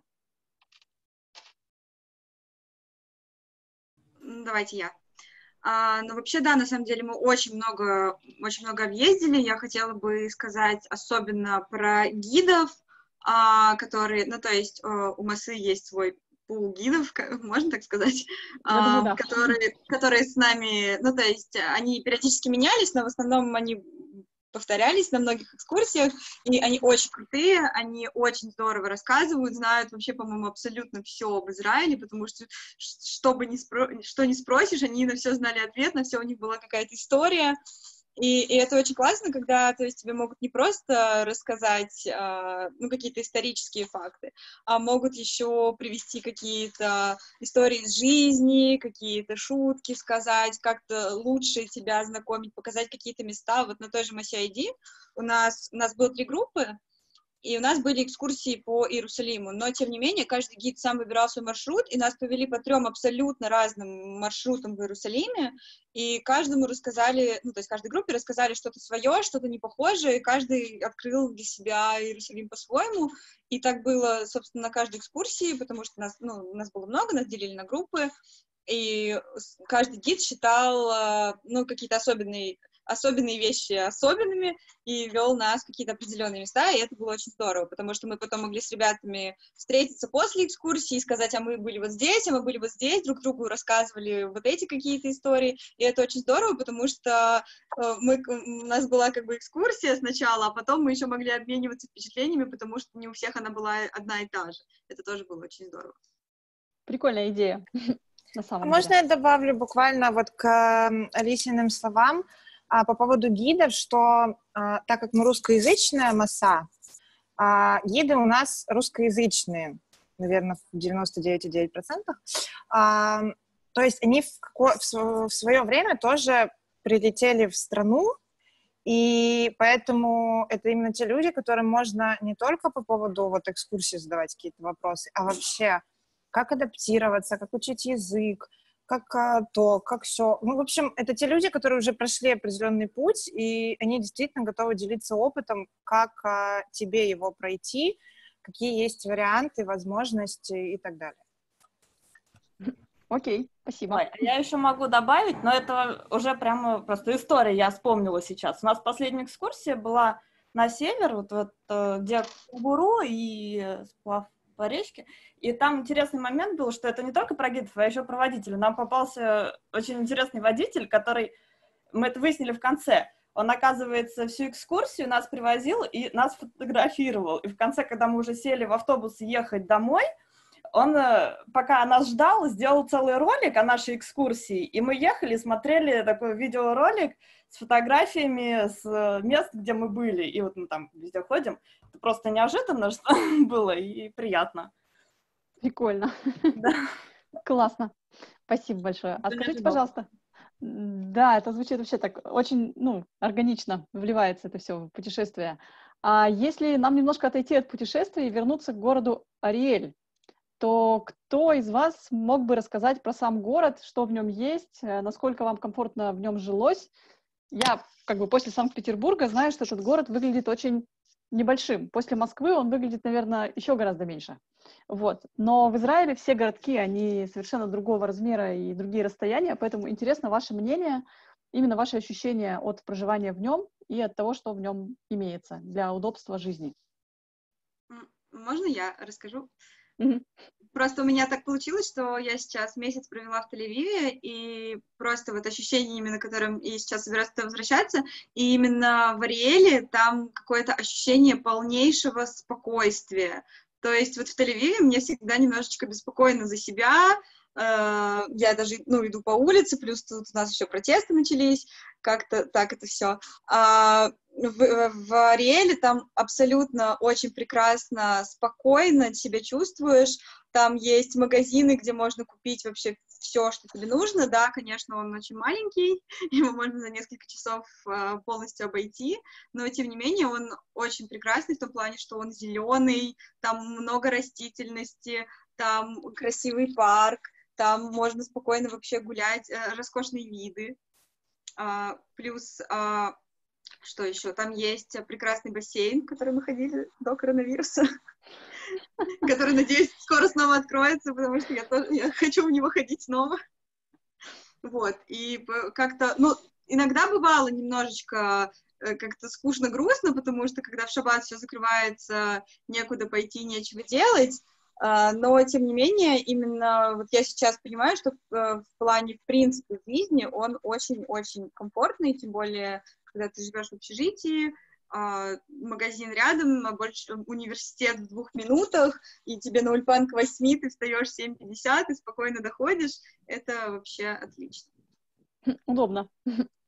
Давайте я. А, ну, вообще, да, на самом деле мы очень много, очень много объездили. Я хотела бы сказать особенно про гидов, а, которые, ну, то есть а, у Массы есть свой пул гидов, можно так сказать, Я думаю, да. которые, которые с нами, ну, то есть они периодически менялись, но в основном они повторялись на многих экскурсиях, и они очень крутые, они очень здорово рассказывают, знают вообще, по-моему, абсолютно все об Израиле, потому что что бы ни спро... что ни спросишь, они на все знали ответ, на все у них была какая-то история, и, и это очень классно, когда, то есть, тебе могут не просто рассказать, э, ну, какие-то исторические факты, а могут еще привести какие-то истории из жизни, какие-то шутки сказать, как-то лучше тебя ознакомить, показать какие-то места. Вот на той же Масса-Иди у нас, у нас было три группы, и у нас были экскурсии по Иерусалиму, но, тем не менее, каждый гид сам выбирал свой маршрут, и нас повели по трем абсолютно разным маршрутам в Иерусалиме, и каждому рассказали, ну, то есть каждой группе рассказали что-то свое, что-то непохожее, и каждый открыл для себя Иерусалим по-своему, и так было, собственно, на каждой экскурсии, потому что нас, ну, нас было много, нас делили на группы, и каждый гид считал, ну, какие-то особенные особенные вещи особенными и вел нас в какие-то определенные места, и это было очень здорово, потому что мы потом могли с ребятами встретиться после экскурсии и сказать, а мы были вот здесь, а мы были вот здесь, друг другу рассказывали вот эти какие-то истории, и это очень здорово, потому что э, мы, у нас была как бы экскурсия сначала, а потом мы еще могли обмениваться впечатлениями, потому что не у всех она была одна и та же. Это тоже было очень здорово. Прикольная идея, на самом Можно деле. я добавлю буквально вот к Алисиным словам? А, по поводу гидов, что а, так как мы русскоязычная масса, а, гиды у нас русскоязычные, наверное, в девяносто девять целых девять десятых процента. А, то есть они в, в, в свое время тоже прилетели в страну, и поэтому это именно те люди, которым можно не только по поводу вот экскурсии задавать какие-то вопросы, а вообще как адаптироваться, как учить язык, как а, то, как все. Ну, в общем, это те люди, которые уже прошли определенный путь, и они действительно готовы делиться опытом, как а, тебе его пройти, какие есть варианты, возможности и так далее. Окей, спасибо. Ой, а я еще могу добавить, но это уже прямо просто история, я вспомнила сейчас. У нас последняя экскурсия была на север, вот, вот где Кугуру и сплав по речке, и там интересный момент был, что это не только про гидов, а еще про водителей. Нам попался очень интересный водитель, который, мы это выяснили в конце, он, оказывается, всю экскурсию нас привозил и нас фотографировал. И в конце, когда мы уже сели в автобус ехать домой, он, пока нас ждал, сделал целый ролик о нашей экскурсии, и мы ехали, смотрели такой видеоролик с фотографиями с мест, где мы были, и вот мы там везде ходим. Это просто неожиданно что было и приятно. Прикольно. Да. Классно. Спасибо большое. А скажите, пожалуйста, да, это звучит вообще так очень, ну, органично вливается это все в путешествие. А если нам немножко отойти от путешествия и вернуться к городу Ариэль, то кто из вас мог бы рассказать про сам город, что в нем есть, насколько вам комфортно в нем жилось? Я, как бы, после Санкт-Петербурга знаю, что этот город выглядит очень небольшим. После Москвы он выглядит, наверное, еще гораздо меньше. Вот. Но в Израиле все городки, они совершенно другого размера и другие расстояния, поэтому интересно ваше мнение, именно ваши ощущения от проживания в нем и от того, что в нем имеется для удобства жизни. Можно я расскажу? Mm-hmm. Просто у меня так получилось, что я сейчас месяц провела в Тель-Авиве, и просто вот ощущение, именно которым я сейчас собираюсь туда возвращаться, и именно в Ариэле там какое-то ощущение полнейшего спокойствия. То есть вот в Тель-Авиве мне всегда немножечко беспокойно за себя, я даже, ну, иду по улице, плюс тут у нас еще протесты начались, как-то так это все. А в, в Ариэле там абсолютно очень прекрасно, спокойно себя чувствуешь, там есть магазины, где можно купить вообще все, что тебе нужно, да, конечно, он очень маленький, его можно за несколько часов uh, полностью обойти, но, тем не менее, он очень прекрасный в том плане, что он зеленый, там много растительности, там красивый парк, там можно спокойно вообще гулять, uh, роскошные виды, uh, плюс, uh, что еще, там есть прекрасный бассейн, в который мы ходили до коронавируса, который, надеюсь, скоро снова откроется, потому что я тоже я хочу в него ходить снова. Вот, и как-то, ну, иногда бывало немножечко как-то скучно-грустно, потому что когда в шаббат все закрывается, некуда пойти, нечего делать, но, тем не менее, именно вот я сейчас понимаю, что в плане, в принципе, жизни он очень-очень комфортный, тем более, когда ты живешь в общежитии, магазин рядом, больше университет в двух минутах, и тебе на ульпан к восьми, ты встаешь в семь пятьдесят и спокойно доходишь, это вообще отлично. Удобно.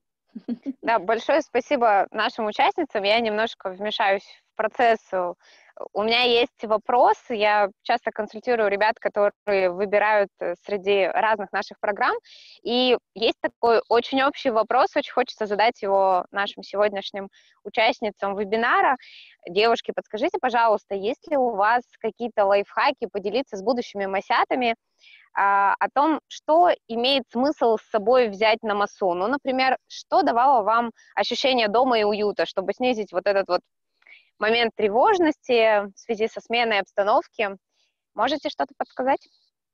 Да, большое спасибо нашим участницам. Я немножко вмешаюсь в процесс У меня есть вопрос, я часто консультирую ребят, которые выбирают среди разных наших программ, и есть такой очень общий вопрос, очень хочется задать его нашим сегодняшним участницам вебинара. Девушки, подскажите, пожалуйста, есть ли у вас какие-то лайфхаки поделиться с будущими масятами а, о том, что имеет смысл с собой взять на массу? Ну, например, что давало вам ощущение дома и уюта, чтобы снизить вот этот вот момент тревожности в связи со сменой обстановки. Можете что-то подсказать?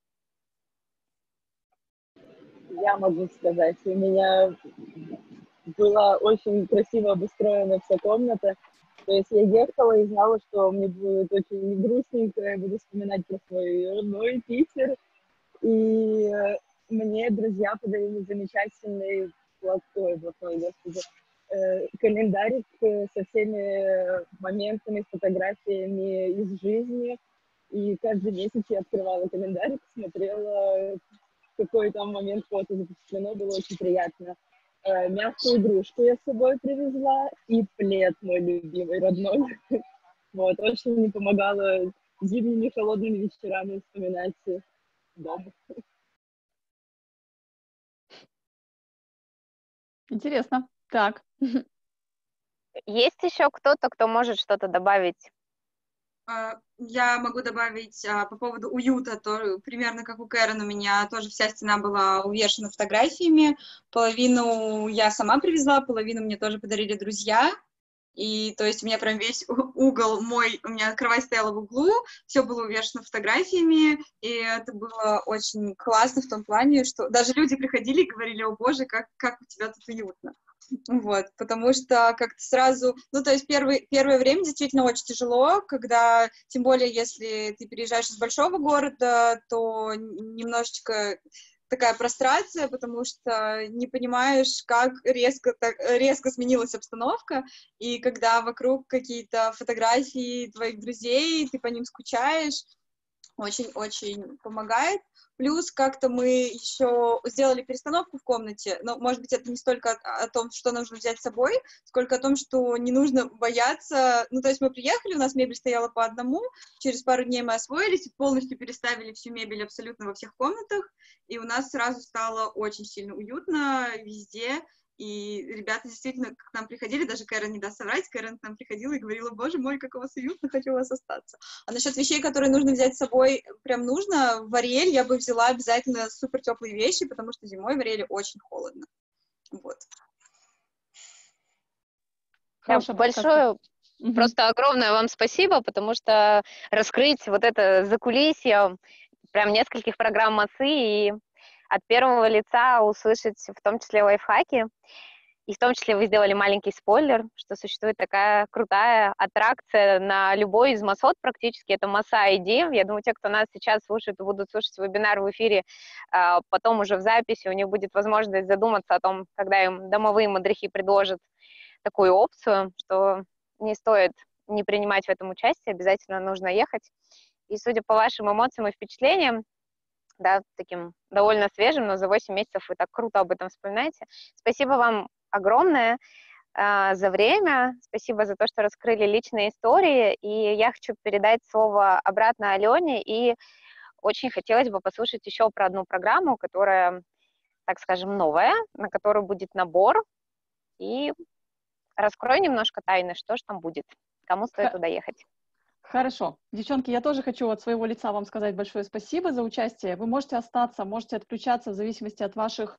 Я могу сказать, у меня была очень красиво обустроена вся комната. То есть я ехала и знала, что мне будет очень грустненько, я буду вспоминать про свой родной Питер. И мне друзья подарили замечательный плохой, плохой, господи, э, календарик со всеми моментами, фотографиями из жизни. И каждый месяц я открывала календарик, смотрела, какой там момент фото запечатлено, было очень приятно. Э, мягкую игрушку я с собой привезла и плед мой любимый, родной. Вот, очень мне помогало зимними холодными вечерами вспоминать дом. Интересно. Так. Есть еще кто-то, кто может что-то добавить? Я могу добавить а, по поводу уюта, то примерно как у Кэрен у меня тоже вся стена была увешана фотографиями. Половину я сама привезла, половину мне тоже подарили друзья. И то есть у меня прям весь угол мой, у меня кровать стояла в углу, все было увешано фотографиями, и это было очень классно в том плане, что даже люди приходили и говорили: о боже, как, как у тебя тут уютно. Вот, потому что как-то сразу, ну, то есть первый, первое время действительно очень тяжело, когда, тем более, если ты переезжаешь из большого города, то немножечко такая прострация, потому что не понимаешь, как резко, так, резко сменилась обстановка, и когда вокруг какие-то фотографии твоих друзей, ты по ним скучаешь, очень-очень помогает. Плюс как-то мы еще сделали перестановку в комнате, но, может быть, это не столько о, о том, что нужно взять с собой, сколько о том, что не нужно бояться. Ну, то есть мы приехали, у нас мебель стояла по одному, через пару дней мы освоились и полностью переставили всю мебель абсолютно во всех комнатах, и у нас сразу стало очень сильно уютно везде. И ребята действительно к нам приходили, даже Кэрен не даст соврать, Кэрен к нам приходила и говорила: боже мой, как у вас уютно, хочу у вас остаться. А насчет вещей, которые нужно взять с собой, прям нужно, в Ариэль я бы взяла обязательно супер теплые вещи, потому что зимой в Ариэле очень холодно. Вот. Хорошая большое, угу. Просто огромное вам спасибо, потому что раскрыть вот это закулисье прям нескольких программ МАСы и от первого лица услышать в том числе лайфхаки. И в том числе вы сделали маленький спойлер, что существует такая крутая аттракция на любой из массот практически, это масса ай ди. Я думаю, те, кто нас сейчас слушает и будут слушать вебинар в эфире, потом уже в записи, у них будет возможность задуматься о том, когда им домовые мадрихи предложат такую опцию, что не стоит не принимать в этом участие, обязательно нужно ехать. И судя по вашим эмоциям и впечатлениям, да, таким довольно свежим, но за восемь месяцев вы так круто об этом вспоминаете. Спасибо вам огромное э, за время, спасибо за то, что раскрыли личные истории, и я хочу передать слово обратно Алене, и очень хотелось бы послушать еще про одну программу, которая, так скажем, новая, на которую будет набор, и раскрой немножко тайны, что же там будет, кому стоит туда ехать. Хорошо. Девчонки, я тоже хочу от своего лица вам сказать большое спасибо за участие. Вы можете остаться, можете отключаться в зависимости от ваших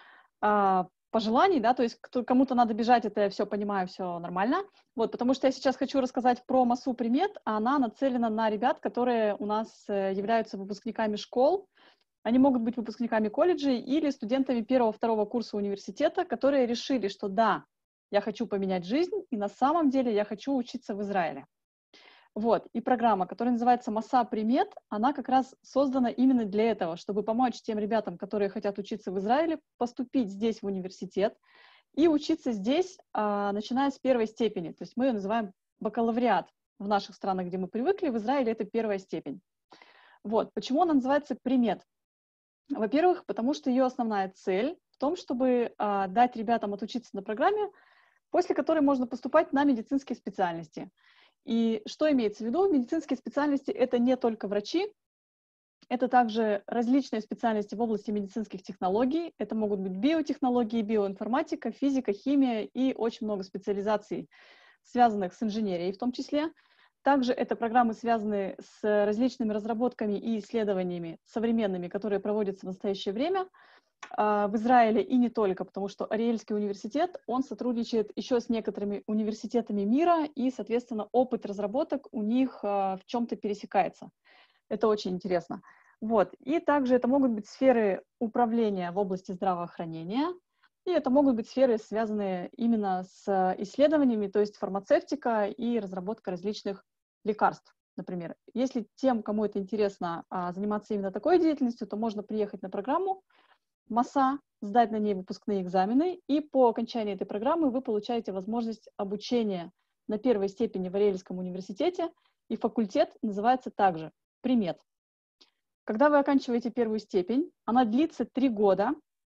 э, пожеланий, да, то есть кому-то надо бежать, это я все понимаю, все нормально. Вот, потому что я сейчас хочу рассказать про массу примет, а она нацелена на ребят, которые у нас являются выпускниками школ. Они могут быть выпускниками колледжей или студентами первого-второго курса университета, которые решили, что да, я хочу поменять жизнь, и на самом деле я хочу учиться в Израиле. Вот, и программа, которая называется «Масса примет», она как раз создана именно для этого, чтобы помочь тем ребятам, которые хотят учиться в Израиле, поступить здесь в университет и учиться здесь, а, начиная с первой степени. То есть мы ее называем бакалавриат. В наших странах, где мы привыкли, в Израиле это первая степень. Вот, почему она называется «Примет»? Во-первых, потому что ее основная цель в том, чтобы а, дать ребятам отучиться на программе, после которой можно поступать на медицинские специальности. И что имеется в виду? Медицинские специальности — это не только врачи, это также различные специальности в области медицинских технологий. Это могут быть биотехнологии, биоинформатика, физика, химия и очень много специализаций, связанных с инженерией в том числе. Также это программы, связанные с различными разработками и исследованиями современными, которые проводятся в настоящее время в Израиле и не только, потому что Ариэльский университет, он сотрудничает еще с некоторыми университетами мира, и, соответственно, опыт разработок у них в чем-то пересекается. Это очень интересно. Вот. И также это могут быть сферы управления в области здравоохранения, и это могут быть сферы, связанные именно с исследованиями, то есть фармацевтика и разработка различных лекарств, например. Если тем, кому это интересно, заниматься именно такой деятельностью, то можно приехать на программу МАСА, сдать на ней выпускные экзамены, и по окончании этой программы вы получаете возможность обучения на первой степени в Ариэльском университете, и факультет называется также «Примед». Когда вы оканчиваете первую степень, она длится три года.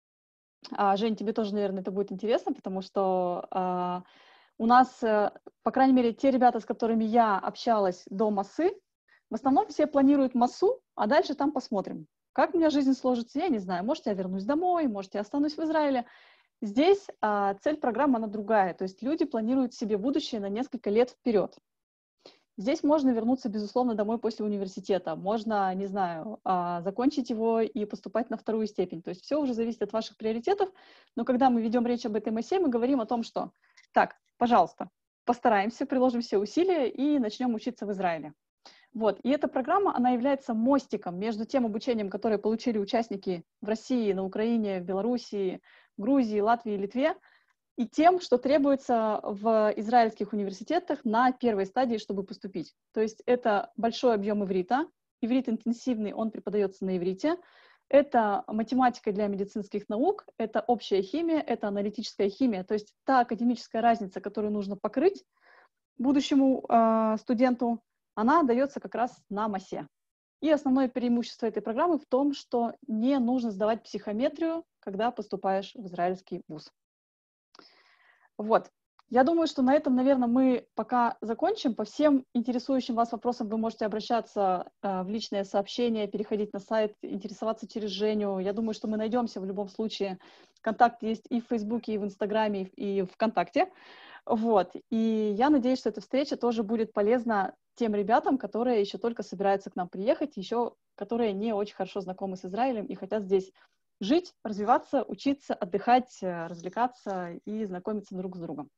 А, Жень, тебе тоже, наверное, это будет интересно, потому что а, у нас, по крайней мере, те ребята, с которыми я общалась до МАСы, в основном все планируют МАСу, а дальше там посмотрим. Как у меня жизнь сложится, я не знаю. Может, я вернусь домой, может, я останусь в Израиле. Здесь а, цель программы, она другая. То есть люди планируют себе будущее на несколько лет вперед. Здесь можно вернуться, безусловно, домой после университета. Можно, не знаю, закончить его и поступать на вторую степень. То есть все уже зависит от ваших приоритетов. Но когда мы ведем речь об этой МАСе, мы говорим о том, что так, пожалуйста, постараемся, приложим все усилия и начнем учиться в Израиле. Вот. И эта программа, она является мостиком между тем обучением, которое получили участники в России, на Украине, в Белоруссии, в Грузии, Латвии, Литве, и тем, что требуется в израильских университетах на первой стадии, чтобы поступить. То есть это большой объем иврита, иврит интенсивный, он преподается на иврите, это математика для медицинских наук, это общая химия, это аналитическая химия, то есть та академическая разница, которую нужно покрыть будущему э, студенту, она дается как раз на МАСе. И основное преимущество этой программы в том, что не нужно сдавать психометрию, когда поступаешь в израильский вуз. Вот. Я думаю, что на этом, наверное, мы пока закончим. По всем интересующим вас вопросам вы можете обращаться э, в личные сообщения, переходить на сайт, интересоваться через Женю. Я думаю, что мы найдемся в любом случае. Контакт есть и в Фейсбуке, и в Инстаграме, и в ВКонтакте. Вот. И я надеюсь, что эта встреча тоже будет полезна тем ребятам, которые еще только собираются к нам приехать, еще которые не очень хорошо знакомы с Израилем и хотят здесь жить, развиваться, учиться, отдыхать, развлекаться и знакомиться друг с другом.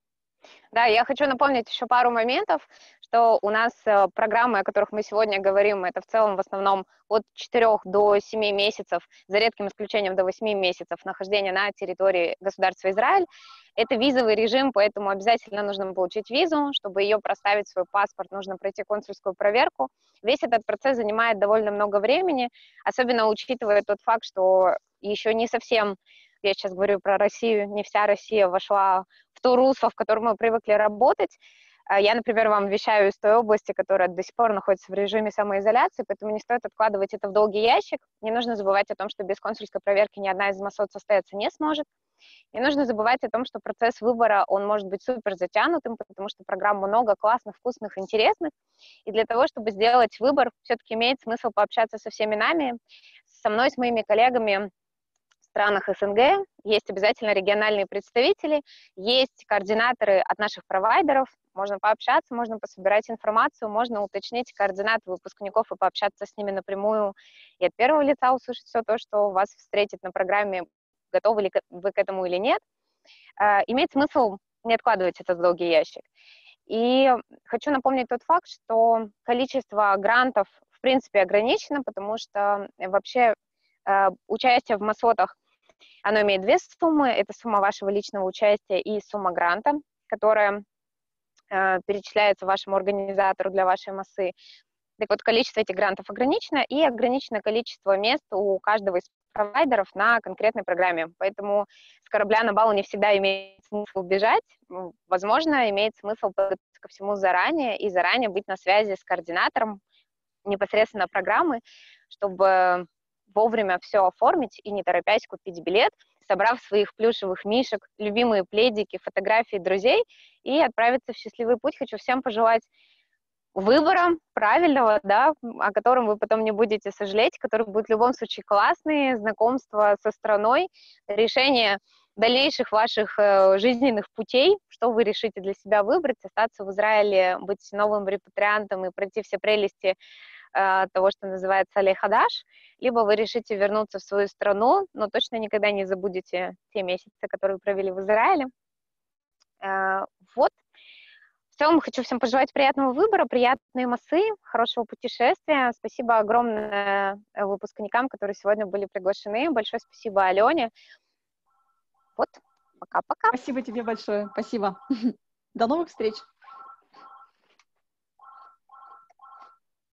Да, я хочу напомнить еще пару моментов, что у нас программы, о которых мы сегодня говорим, это в целом в основном от четырёх до семи месяцев, за редким исключением до восьми месяцев нахождения на территории государства Израиль. Это визовый режим, поэтому обязательно нужно получить визу. Чтобы ее проставить, свой паспорт, нужно пройти консульскую проверку. Весь этот процесс занимает довольно много времени, особенно учитывая тот факт, что еще не совсем, я сейчас говорю про Россию, не вся Россия вошла в то русло, в котором мы привыкли работать. Я, например, вам вещаю из той области, которая до сих пор находится в режиме самоизоляции, поэтому не стоит откладывать это в долгий ящик. Не нужно забывать о том, что без консульской проверки ни одна из МАСот состояться не сможет. Не нужно забывать о том, что процесс выбора, он может быть супер затянутым, потому что программ много, классных, вкусных, интересных. И для того, чтобы сделать выбор, все-таки имеет смысл пообщаться со всеми нами, со мной, с моими коллегами в странах СНГ. Есть обязательно региональные представители, есть координаторы от наших провайдеров. Можно пообщаться, можно пособирать информацию, можно уточнить координаты выпускников и пообщаться с ними напрямую. И от первого лица услышать все то, что вас встретит на программе, готовы ли вы к этому или нет. Имеет смысл не откладывать это в долгий ящик. И хочу напомнить тот факт, что количество грантов в принципе ограничено, потому что вообще участие в МАСотах, оно имеет две суммы. Это сумма вашего личного участия и сумма гранта, которая перечисляется вашему организатору для вашей МАСы. Так вот, количество этих грантов ограничено, и ограничено количество мест у каждого из провайдеров на конкретной программе. Поэтому с корабля на бал не всегда имеет смысл бежать. Возможно, имеет смысл подготовиться ко всему заранее и заранее быть на связи с координатором непосредственно программы, чтобы вовремя все оформить и не торопясь купить билет. собрав своих плюшевых мишек, любимые пледики, фотографии друзей и отправиться в счастливый путь. Хочу всем пожелать выбора правильного, да, о котором вы потом не будете сожалеть, который будет в любом случае классный, знакомство со страной, решение дальнейших ваших э, жизненных путей, что вы решите для себя выбрать, остаться в Израиле, быть новым репатриантом и пройти все прелести э, того, что называется алей хадаш, либо вы решите вернуться в свою страну, но точно никогда не забудете те месяцы, которые вы провели в Израиле. Э, вот. В целом хочу всем пожелать приятного выбора, приятной массы, хорошего путешествия. Спасибо огромное выпускникам, которые сегодня были приглашены. Большое спасибо Алене. Вот, пока-пока. Спасибо тебе большое. Спасибо. До новых встреч.